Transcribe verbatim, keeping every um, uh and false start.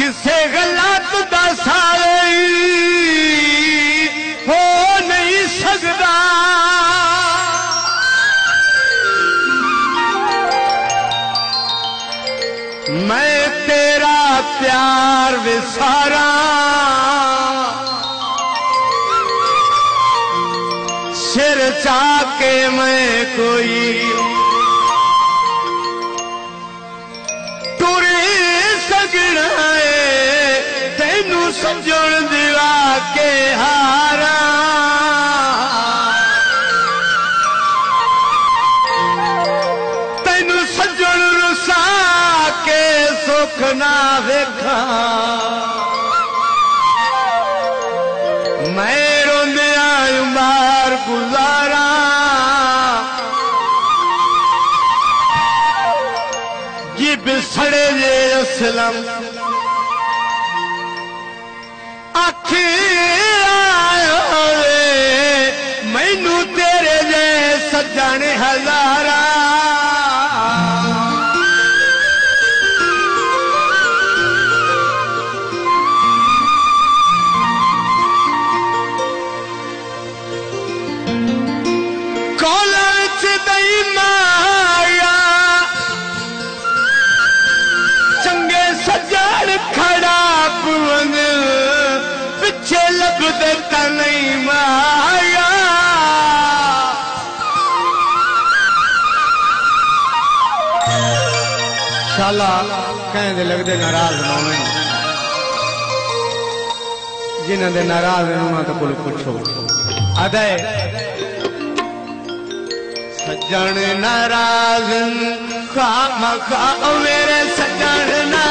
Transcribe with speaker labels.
Speaker 1: किसे गलत दा सावे हो नहीं सकदा। मैं तेरा प्यार विसारा सिर चाके मैं कोई टुरे सगना है तेनू समझण दिवा के हारा। तेनू सजण रुसा के सुख ना वेखा। मैं रोंदिया बार गुजारा ये बिछड़े जे असलम आखे मैनू तेरे जे सजण हजारा। चंगे सजण खड़ा पुवन पिछे लभदे ता नहीं माया। शाला कहते लगते नाराज मावे जिन्हों के नाराज उन्होंने तो कोई पुछो अदे सजन नाराज खाम खा मेरे सजन